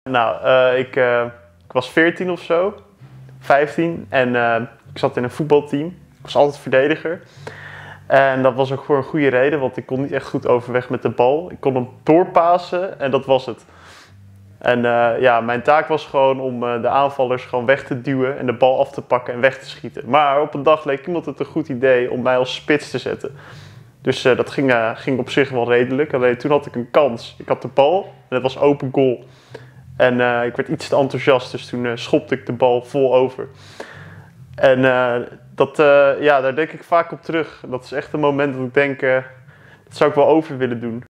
Nou, ik was 14 of zo, 15 en ik zat in een voetbalteam. Ik was altijd verdediger. En dat was ook voor een goede reden, want ik kon niet echt goed overweg met de bal. Ik kon hem doorpassen en dat was het. En mijn taak was gewoon om de aanvallers gewoon weg te duwen en de bal af te pakken en weg te schieten. Maar op een dag leek iemand het een goed idee om mij als spits te zetten. Dus dat ging op zich wel redelijk. Alleen toen had ik een kans. Ik had de bal en het was open goal. En ik werd iets te enthousiast, dus toen schopte ik de bal vol over. En daar denk ik vaak op terug. Dat is echt een moment dat ik denk, dat zou ik wel over willen doen.